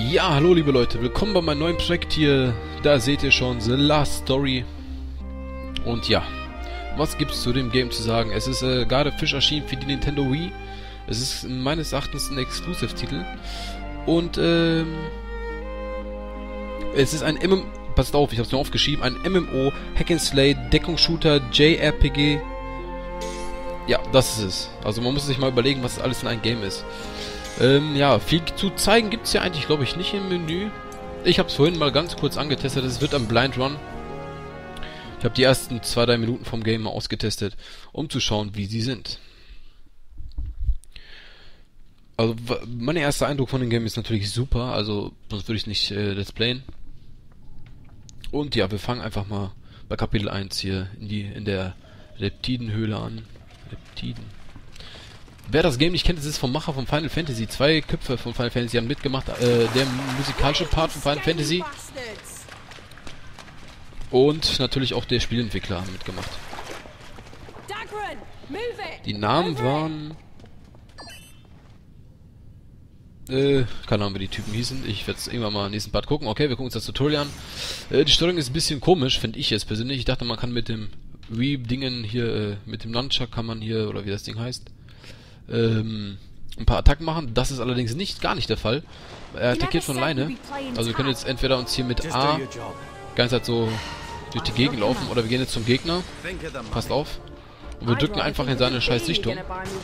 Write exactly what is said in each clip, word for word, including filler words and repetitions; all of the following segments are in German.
Ja, hallo liebe Leute, willkommen bei meinem neuen Projekt hier. Da seht ihr schon The Last Story. Und ja, was gibt's zu dem Game zu sagen? Es ist äh, gerade frisch erschienen für die Nintendo Wii. Es ist meines Erachtens ein Exclusive-Titel. Und ähm, es ist ein M M O, passt auf, ich hab's mir aufgeschrieben, ein M M O, Hack and Slay, Deckungsshooter, J R P G. Ja, das ist es. Also man muss sich mal überlegen, was alles in einem Game ist. Ähm, ja, viel zu zeigen gibt's ja eigentlich, glaube ich, nicht im Menü. Ich habe es vorhin mal ganz kurz angetestet. Es wird ein Blind Run. Ich habe die ersten zwei, drei Minuten vom Game mal ausgetestet, um zu schauen, wie sie sind. Also, mein erster Eindruck von dem Game ist natürlich super. Also, sonst würde ich nicht äh, Let's Playen. Und ja, wir fangen einfach mal bei Kapitel eins hier in, die, in der Reptidenhöhle an. Reptiden. Wer das Game nicht kennt, das ist vom Macher von Final Fantasy. Zwei Köpfe von Final Fantasy haben mitgemacht. Äh, der musikalische Part von Final Fantasy. Und natürlich auch der Spielentwickler haben mitgemacht. Die Namen waren... Äh, keine Ahnung, wie die Typen hießen. Ich werde es irgendwann mal im nächsten Part gucken. Okay, wir gucken uns das Tutorial an. Äh, die Steuerung ist ein bisschen komisch, finde ich jetzt persönlich. Ich dachte, man kann mit dem Wii-Dingen hier, äh, mit dem Nunchuck kann man hier, oder wie das Ding heißt, ähm, ein paar Attacken machen. Das ist allerdings nicht, gar nicht der Fall. Er attackiert von alleine. Also wir können jetzt entweder uns hier mit A ganz halt so durch die Gegend laufen, oder wir gehen jetzt zum Gegner. Passt auf. Und wir drücken einfach in seine scheiß Richtung.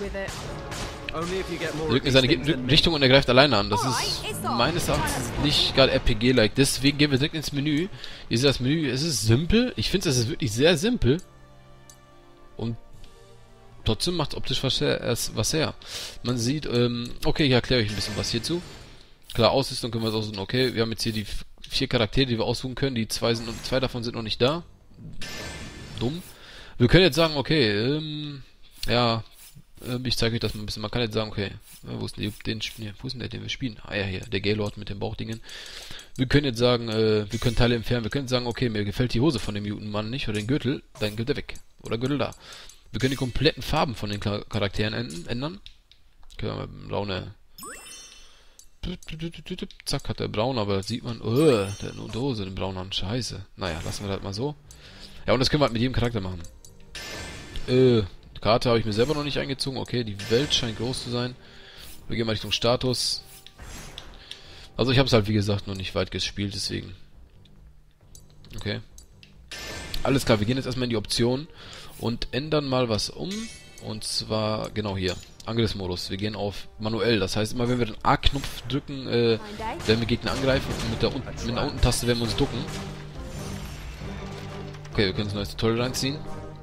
Wir drücken in seine Ge Richtung und er greift alleine an. Das ist meines Erachtens nicht gerade R P G-like. Deswegen gehen wir direkt ins Menü. Ihr seht das Menü, es ist simpel. Ich finde, es ist wirklich sehr simpel. Und trotzdem macht optisch was her, was her. Man sieht, ähm, okay, ich erkläre euch ein bisschen was hierzu. Klar, Ausrüstung können wir es aussuchen. Okay, wir haben jetzt hier die vier Charaktere, die wir aussuchen können. Die zwei sind, zwei davon sind noch nicht da. Dumm. Wir können jetzt sagen, okay, ähm, ja, ähm, ich zeige euch das mal ein bisschen. Man kann jetzt sagen, okay, wo ist denn den, den, wo ist denn der, den wir spielen? Ah ja, hier, der Gaylord mit den Bauchdingen. Wir können jetzt sagen, äh, wir können Teile entfernen. Wir können sagen, okay, mir gefällt die Hose von dem Mutant-Mann nicht oder den Gürtel, dann geht er weg. Oder Gürtel da. Wir können die kompletten Farben von den Charakteren ändern. Können wir mit braune. Zack, hat der braun, aber das sieht man. Oh, der hat eine Unterhose, den braunen Hand. Scheiße. Naja, lassen wir das mal so. Ja, und das können wir halt mit jedem Charakter machen. Äh, die Karte habe ich mir selber noch nicht eingezogen. Okay, die Welt scheint groß zu sein. Wir gehen mal Richtung Status. Also ich habe es halt, wie gesagt, noch nicht weit gespielt, deswegen. Okay. Alles klar, wir gehen jetzt erstmal in die Optionen und ändern mal was um. Und zwar, genau hier, Angriffsmodus. Wir gehen auf manuell. Das heißt, immer wenn wir den A-Knopf drücken, äh, werden wir Gegner angreifen. Und mit der, mit der Unten-Taste werden wir uns ducken. Okay, wir können das neues Tutorial reinziehen.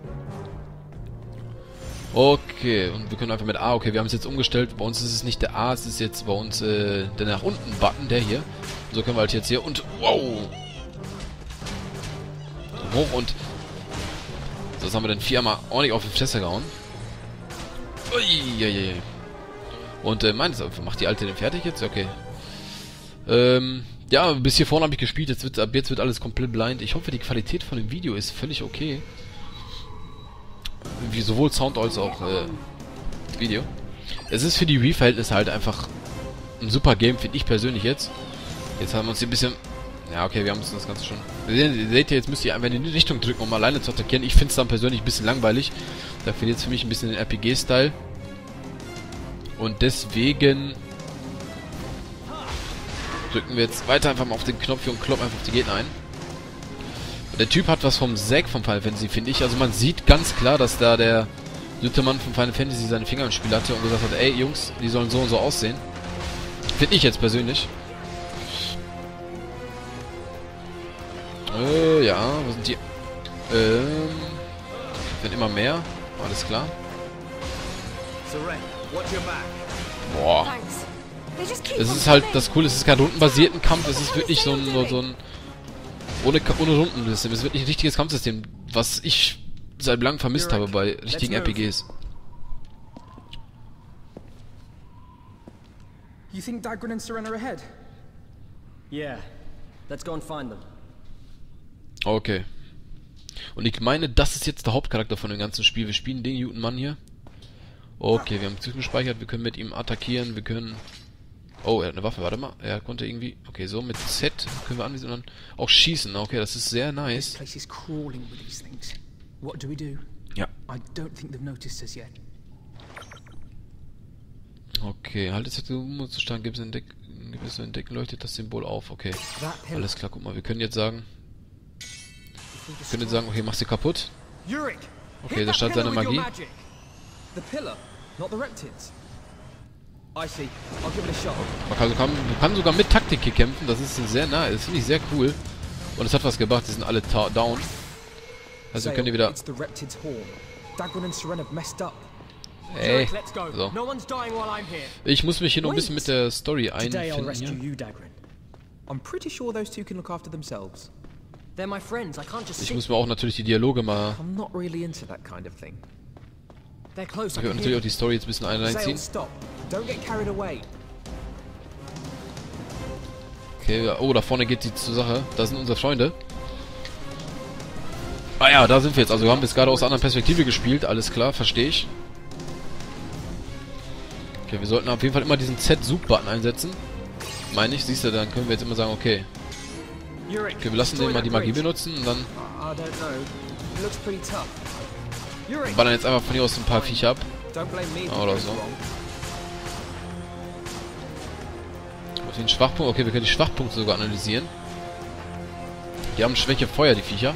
Okay, und wir können einfach mit A, okay, wir haben es jetzt umgestellt. Bei uns ist es nicht der A, es ist jetzt bei uns äh, der nach unten Button, der hier. Und so können wir halt jetzt hier und wow! Hoch und so, das haben wir dann viermal ordentlich auf den Fässer gehauen. Uiuiui. Und äh, meines macht die alte den fertig jetzt? Okay. Ähm, ja, bis hier vorne habe ich gespielt, jetzt wird, ab jetzt wird alles komplett blind. Ich hoffe, die Qualität von dem Video ist völlig okay. Wie sowohl Sound als auch äh, Video. Es ist für die Wii-Verhältnisse halt einfach ein super Game, finde ich persönlich jetzt. Jetzt haben wir uns hier ein bisschen... Ja, okay, wir haben uns das Ganze schon... Ihr seht ihr, jetzt müsst ihr einfach in die Richtung drücken, um alleine zu attackieren. Ich finde es dann persönlich ein bisschen langweilig. Da fehlt jetzt für mich ein bisschen den R P G-Style. Und deswegen... drücken wir jetzt weiter einfach mal auf den Knopf hier und kloppen einfach auf die Gegner ein. Und der Typ hat was vom Zack vom Final Fantasy, finde ich. Also man sieht ganz klar, dass da der dritte Mann von Final Fantasy seine Finger im Spiel hatte und gesagt hat, ey Jungs, die sollen so und so aussehen. Finde ich jetzt persönlich. Äh, ja, wo sind die? Ähm, werden immer mehr. Alles klar. Boah. Es ist halt, das Coole, es ist kein rundenbasierten Kampf, es ist wirklich so ein, so, so ein ohne, ohne Rundensystem. Es ist wirklich ein richtiges Kampfsystem, was ich seit langem vermisst habe bei richtigen R P Gs. You think Dagran and Serena are ahead? Yeah. Let's go and find them. Okay. Und ich meine, das ist jetzt der Hauptcharakter von dem ganzen Spiel. Wir spielen den guten Mann hier. Okay, wir haben zwischengespeichert, wir können mit ihm attackieren, wir können Oh, er hat eine Waffe, warte mal. Er konnte irgendwie... Okay, so mit Z können wir anvisieren und dann auch schießen. Okay, das ist sehr nice. This place is crawling with these things. What do we do? Ja. I don't think they've noticed us yet. Okay, haltet Z zu stark, gibt es Entdeck gewisse Entdecken, leuchtet das Symbol auf. Okay, alles klar, guck mal, wir können jetzt sagen... Wir können jetzt sagen, okay, mach sie kaputt. Okay, da startet seine Magie. The pillar, not the reptiles. I see. I'll give it a shot. Man kann, kann, man kann sogar mit Taktik hier kämpfen, das ist sehr nah, das finde ich sehr cool. Und es hat was gebracht, die sind alle down. Also wir können die wieder... Ey, so. Ich muss mich hier noch ein bisschen mit der Story einfinden hier. Ich muss mir auch natürlich die Dialoge mal... Ich werde natürlich auch die Story jetzt ein bisschen einziehen. Okay, oh, da vorne geht die zur Sache. Da sind unsere Freunde. Ah ja, da sind wir jetzt. Also wir haben jetzt gerade aus einer anderen Perspektive gespielt. Alles klar, verstehe ich. Okay, wir sollten auf jeden Fall immer diesen Z-Such-Button einsetzen. Meine ich, siehst du, dann können wir jetzt immer sagen, okay. Okay, wir lassen den mal die Magie benutzen und dann... Wir ballern jetzt einfach von hier aus ein paar Viecher ab. Oder so. Auf den Schwachpunkt. Okay, wir können die Schwachpunkte sogar analysieren. Die haben Schwäche Feuer, die Viecher.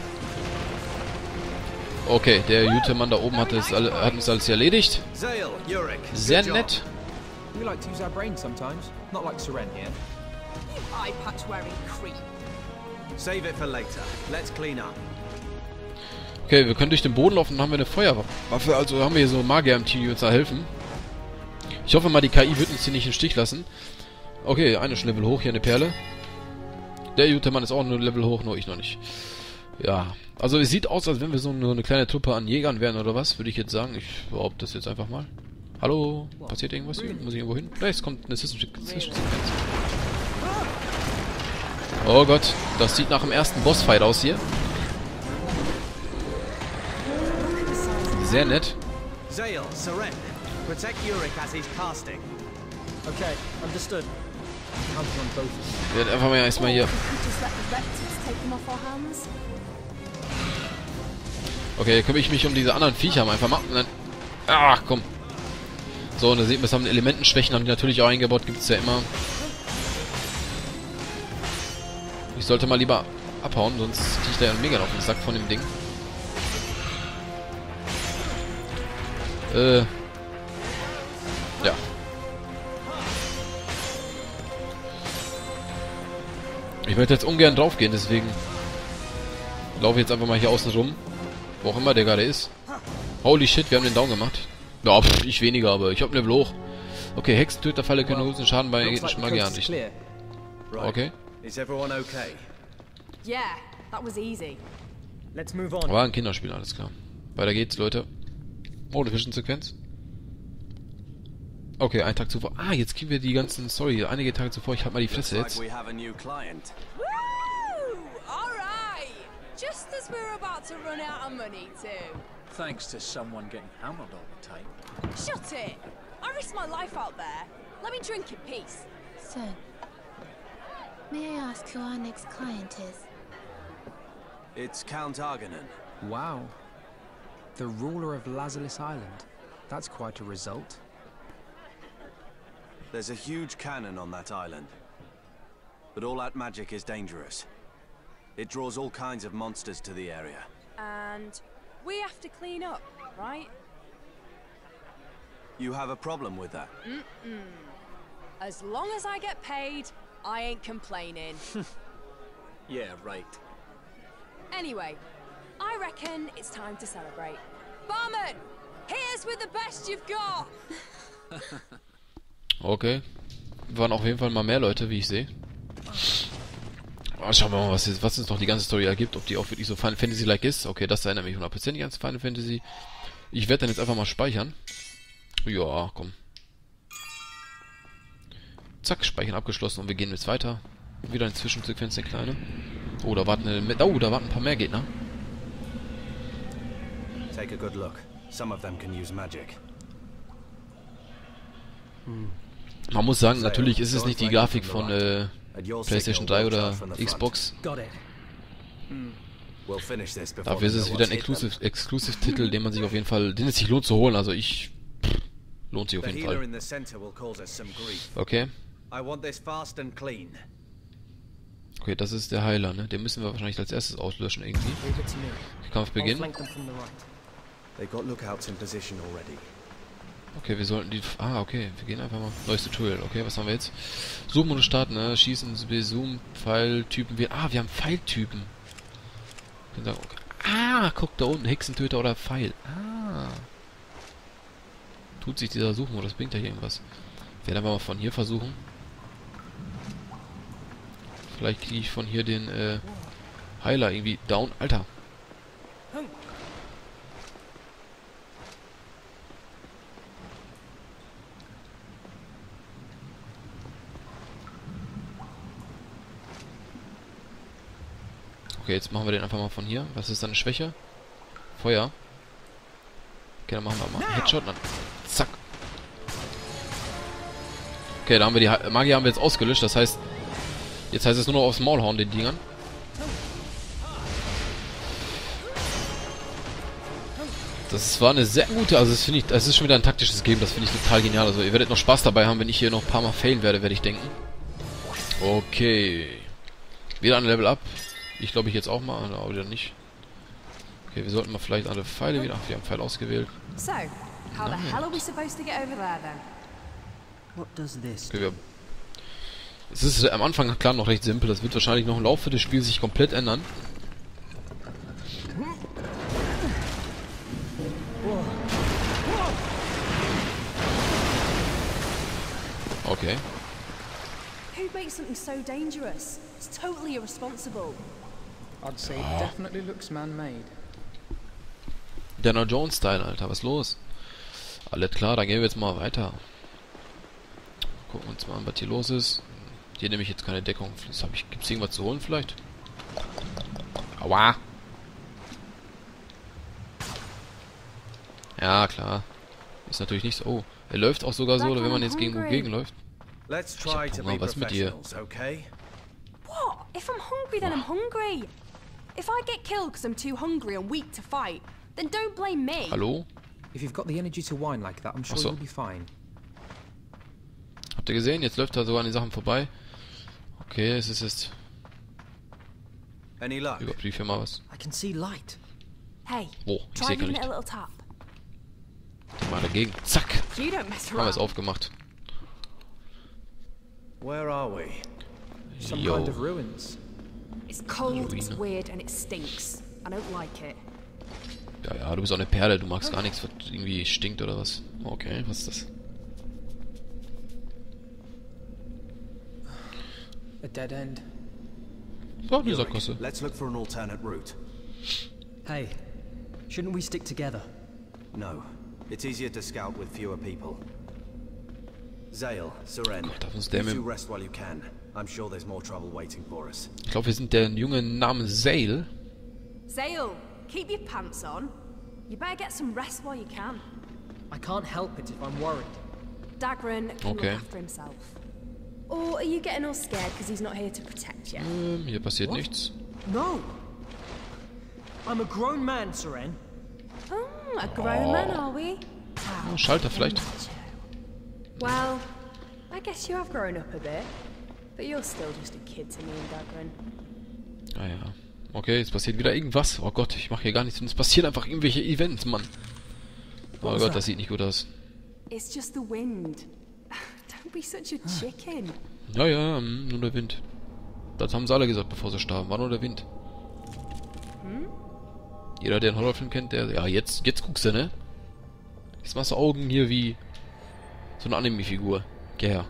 Okay, der Jute-Mann da oben hat, es alle, hat uns alles erledigt. Sehr nett. Okay, wir können durch den Boden laufen und haben wir eine Feuerwaffe. Also haben wir hier so Magier im Team, die uns da helfen. Ich hoffe mal, die K I wird uns hier nicht im Stich lassen. Okay, eine schon Level hoch, hier eine Perle. Der Jute-Mann ist auch nur Level hoch, nur ich noch nicht. Ja, also es sieht aus, als wenn wir so nur eine kleine Truppe an Jägern wären oder was, würde ich jetzt sagen. Ich behaupte das jetzt einfach mal. Hallo? Passiert irgendwas hier? Muss ich irgendwo hin? Da jetzt kommt eine Zwischensequenz. Oh Gott, das sieht nach dem ersten Bossfight aus hier. Sehr nett. Zale, Seren, protect Yurik as he's casting. Okay, understood. Wir werden einfach mal erstmal hier. Okay, hier kümmere ich mich um diese anderen Viecher einfach mal. Und dann, ach, komm. So, und da sieht man, es haben Elementenschwächen, haben die natürlich auch eingebaut, gibt es ja immer. Ich sollte mal lieber abhauen, sonst kriege ich da ja mega auf den Sack von dem Ding. Äh. Ja. Ich möchte jetzt ungern draufgehen, deswegen laufe ich jetzt einfach mal hier außen rum. Wo auch immer der gerade ist. Holy shit, wir haben den Down gemacht. Ja, pff, ich weniger, aber ich hab Level hoch. Okay, Hexentöterfalle können höchsten Schaden bei gegnerischen Magier anrichten. Okay. War ein Kinderspiel, alles klar. Weiter geht's, Leute. Oh, eine Zwischensequenz. Okay, einen Tag zuvor. Ah, jetzt kriegen wir die ganzen... Sorry, einige Tage zuvor. Ich hab mal die Fresse jetzt. Just as we're about to run out of money too. Thanks to someone getting hammered all the time. Shut it! I risked my life out there. Let me drink in peace. Sir, may I ask who our next client is? It's Count Arganan. Wow. The ruler of Lazalis Island. That's quite a result. There's a huge cannon on that island. But all that magic is dangerous. It draws all kinds of monsters to the area. And we have to clean up, right? You have a problem with that? Mm-mm. As long as I get paid, I ain't complaining. Yeah, right. Anyway, I reckon it's time to celebrate. Barman, here's with the best you've got! Okay. Waren auf jeden Fall mal mehr Leute, wie ich sehe. Oh, schauen wir mal, was, jetzt, was uns noch die ganze Story ergibt. Ob die auch wirklich so Final Fantasy-like ist. Okay, das erinnert mich hundertprozentig an Final Fantasy. Ich werde dann jetzt einfach mal speichern. Ja, komm. Zack, Speichern abgeschlossen und wir gehen jetzt weiter. Wieder eine Zwischensequenz, eine kleine. Oh, da warten, eine, oh, da warten ein paar mehr Gegner. Take a good look. Some of them can use magic. Hmm. Man muss sagen, natürlich ist es nicht die Grafik von äh, PlayStation drei oder Xbox. Dafür ist es wieder ein Exclusive, Exclusive-Titel, den man sich auf jeden Fall, den es sich lohnt zu holen. Also ich, pff, lohnt sich auf jeden Fall. Okay. Okay, das ist der Heiler, ne? Den müssen wir wahrscheinlich als erstes auslöschen irgendwie. Kampf beginnen. Okay, wir sollten die... Ah, okay. Wir gehen einfach mal... Neues Tutorial. Okay, was haben wir jetzt? Suchmodus starten, ne? Schießen, Zoom, Pfeiltypen. Wir... Ah, wir haben Pfeiltypen. Okay. Ah, guck da unten. Hexentöter oder Pfeil. Ah. Tut sich dieser Suchmodus. Bringt ja irgendwas. Ich werde einfach mal von hier versuchen. Vielleicht kriege ich von hier den äh, Heiler irgendwie down. Alter. Okay, jetzt machen wir den einfach mal von hier. Was ist deine Schwäche? Feuer. Okay, dann machen wir mal einen Headshot. Dann zack. Okay, da haben wir die Magier haben wir jetzt ausgelöscht. Das heißt, jetzt heißt es nur noch aufs Maul hauen, den Dingern. Das war eine sehr gute, also das finde ich, das ist schon wieder ein taktisches Game, das finde ich total genial. Also ihr werdet noch Spaß dabei haben, wenn ich hier noch ein paar Mal failen werde, werde ich denken. Okay. Wieder ein Level Up. Ich glaube ich jetzt auch mal, aber wieder nicht. Okay, wir sollten mal vielleicht alle Pfeile wieder... Ach, wir haben Pfeil ausgewählt. So, how the hell are we supposed to get over there then? What does this Okay, wir... Es ist am Anfang klar noch recht simpel. Das wird wahrscheinlich noch im Laufe des Spiels sich komplett ändern. Okay. Who makes something so dangerous? It's totally irresponsible. I'd say it definitely looks man-made. Indiana Jones-Style, Alter. Was ist los? Alles klar, dann gehen wir jetzt mal weiter. Gucken uns mal an, was hier los ist. Hier nehme ich jetzt keine Deckung. Gibt es irgendwas zu holen vielleicht? Aua! Ja, klar. Ist natürlich nicht so... Oh, er läuft auch sogar so, oder wenn man jetzt gegen gegen läuft. Let's try to be Was mit dir? okay? What? If I'm hungry, then I'm hungry. If I get killed because I'm too hungry and weak to fight, then don't blame me. Hallo? If you've got the energy to whine like that, I'm sure Ach so. you'll be fine. Habt ihr gesehen? Jetzt läuft er sogar an den Sachen vorbei. Okay, es ist jetzt... Any luck? Überprüfe hier mal was. I can see light. Hey, Oh, ich try sehe gar giving it nicht. a little tap. Mal dagegen. Zack! You don't mess Haben wir es around. aufgemacht. Where are we? Some Yo. kind of ruins. It's cold, it's Ruine. weird, and it stinks. I don't like it. Ja, ja, du bist auch eine Perle. Du magst gar nichts, was irgendwie stinkt oder was. Okay, was ist das? A dead end. So, eine Sackgasse. Let's look for an alternate route. Hey, shouldn't we stick together? No. It's easier to scout with fewer people. Zale, Seren, Gott, darf uns der you mit... two rest while you can. I'm sure there's more trouble waiting for us. Ich glaube, wir sind der junge namens Zale. Zale, keep your pants on. You better get some rest while you can. I can't help it if I'm worried. Dagran can Okay. look after himself. Or are you getting all scared because he's not here to protect you? Ähm, hier passiert nichts. No! I'm a grown man, Seren. Oh, a grown man, are we? Oh, Schalter vielleicht. Well, I guess you have grown up a bit. But you're still just a kid to me and Dagran. Ah ja. Okay, jetzt passiert wieder irgendwas. Oh Gott, ich mache hier gar nichts. Es passieren einfach irgendwelche Events, Mann. Oh Gott, das sieht nicht gut aus. It's just the wind. Don't be such a chicken. Ja, ja, mm, nur der Wind. Das haben sie alle gesagt, bevor sie starben. War nur der Wind. Hm? Jeder, der einen Horrorfilm kennt, der... Ja, jetzt, jetzt guckst du, ne? Jetzt machst du Augen hier wie... So eine Anime-Figur. Geh her.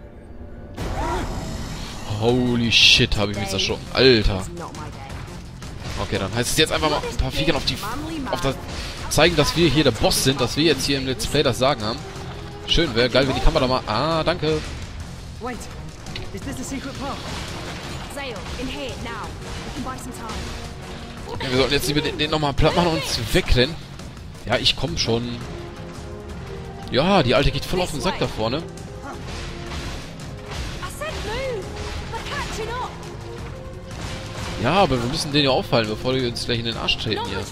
Holy shit, habe ich mich erschrocken. Alter. It's not my day. Okay, dann heißt es jetzt einfach mal ein paar Viechern auf die... Auf das... Zeigen, dass wir hier der Boss sind, dass wir jetzt hier im Let's Play das Sagen haben. Schön, wäre geil, wenn die Kamera mal... Ah, danke. Wait, is this a secret path? Zale, in here, now. We can buy some time. Okay, wir sollten jetzt lieber den, den nochmal platt machen und uns wegrennen. Ja, ich komm schon. Ja, die Alte geht voll auf den Sack da vorne. Ja, aber wir müssen den ja auffallen, bevor die uns gleich in den Arsch treten hier.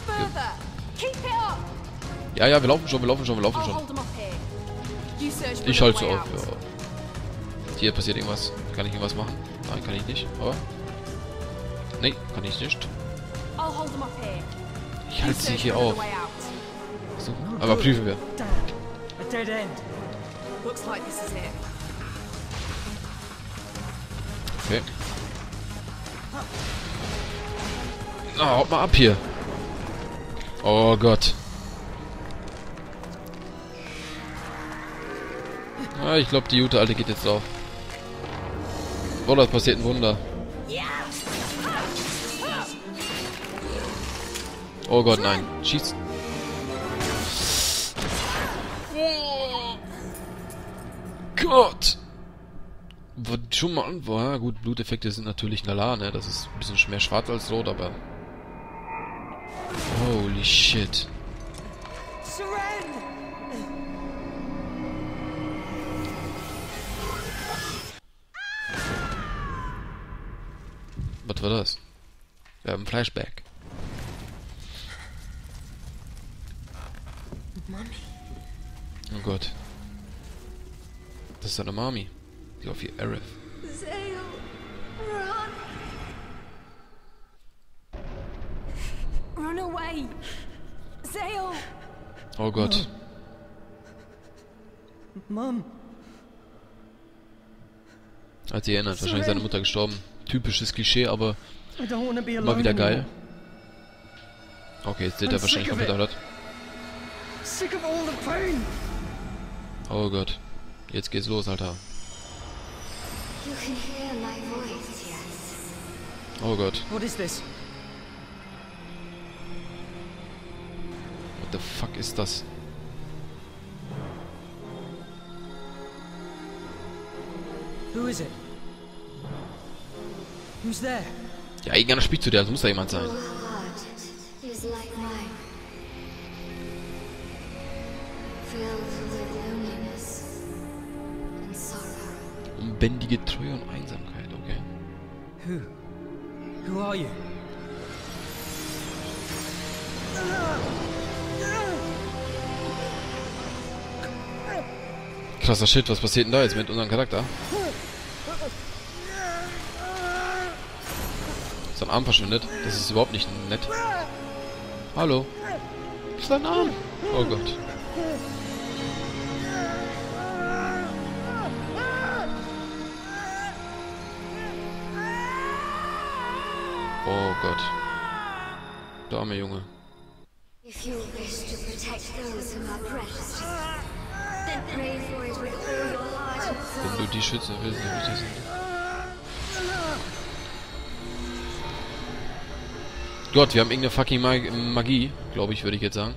Ja, ja, wir laufen schon, wir laufen schon, wir laufen schon. Ich halte so auf, ja. Hier passiert irgendwas. Kann ich irgendwas machen? Nein, kann ich nicht, aber... Nee, kann ich nicht. Ich halte sie hier auf. So, aber prüfen wir. Okay. Na, haut mal ab hier. Oh Gott. Ah, ich glaube, die gute Alte geht jetzt auf. Oh, das passiert ein Wunder. Oh Gott, nein. Schieß. Oh Gott. Schon mal... Boah, gut, Bluteffekte sind natürlich lala, ne? Das ist ein bisschen mehr schwarz als rot, aber... Holy shit. Was war das? Wir haben ein Flashback. Oh Gott. Das ist eine Mami. Die auf ihr Aerith. Run away. Zale. Oh Gott. Mom. Hat sie erinnert. Wahrscheinlich seine Mutter gestorben. Typisches Klischee, aber I don't want to be mal alone wieder geil. anymore. Okay, jetzt seht ihr wahrscheinlich komplett erhört. Sick of all the pain. Oh Gott. Jetzt geht's los, Alter. You can hear my voice, yes. Oh Gott. What is this? What the fuck ist das? Who is it? Who's there? Ja, irgendeiner spielt zu dir, also muss da jemand sein. Your heart is like mine. Filled with loneliness and sorrow. Unbändige Treue und Einsamkeit, okay. Who? Who are you? Krasser Shit, was passiert denn da jetzt mit unserem Charakter? Sein Arm verschwindet. Das ist überhaupt nicht nett. Hallo. Sein Arm. Oh Gott. Oh Gott. Der arme Junge. If you wish to protect those who are precious, then pray for it with all your heart and soul. Wenn du die schützen willst, dann wichtig sind. Gott, wir haben irgendeine fucking Mag Magie, glaube ich, würde ich jetzt sagen.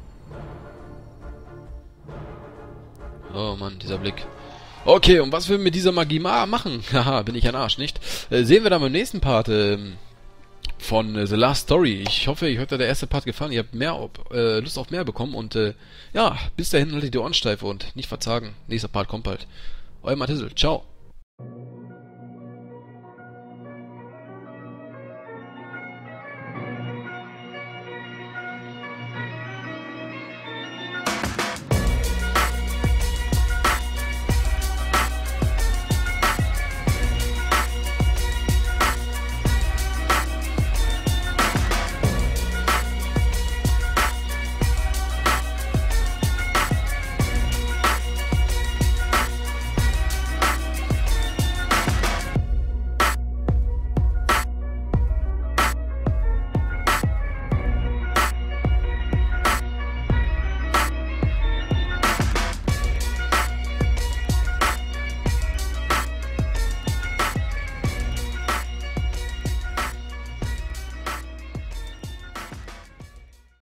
Oh Mann, dieser Blick. Okay, und was wir mit dieser Magie ma machen? Haha, bin ich ein Arsch, nicht? Äh, sehen wir dann beim nächsten Part ähm, von äh, The Last Story. Ich hoffe, euch hat der erste Part gefallen. Ihr habt mehr ob, äh, Lust auf mehr bekommen. Und äh, ja, bis dahin haltet die Ohren steif und nicht verzagen. Nächster Part kommt bald. Euer Matisel. Ciao.